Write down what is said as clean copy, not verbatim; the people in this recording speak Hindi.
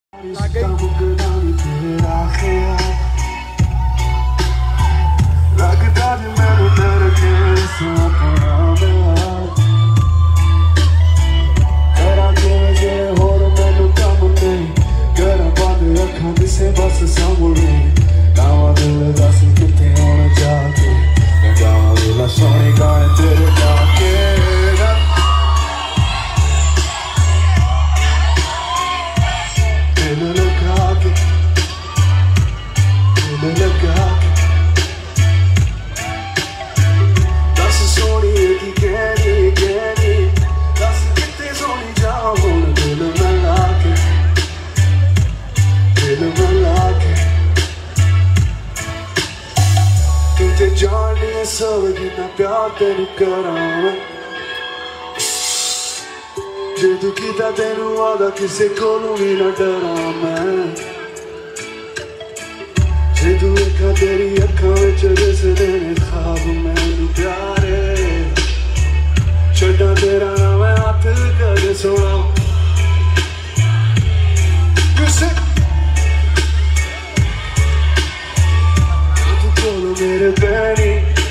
लगदा जी मैनू डर के सपना करा के जे होर मैनू कम नहीं कर बंद अखां दिसे बस सामने गावां दिल दस किथे होण जाके गावां दिल सोहणी गाने तेरे जाके दिल लगा के दस सोहणी की कहनी दस किते सोहनी जा हुण दिल मिला के तू ते जाने सब जिन्ना प्यार तेनू करां जे तू कीता तेनू वादा किसे कोलों भी ना डरां मैं जे तू देखा तेरी अखां विच दिसदे ने ख्वाब मैनू प्यारे छड्डां तेरा नाम हत्थ कदे सोना किसे तू कोलों मेरे पैनी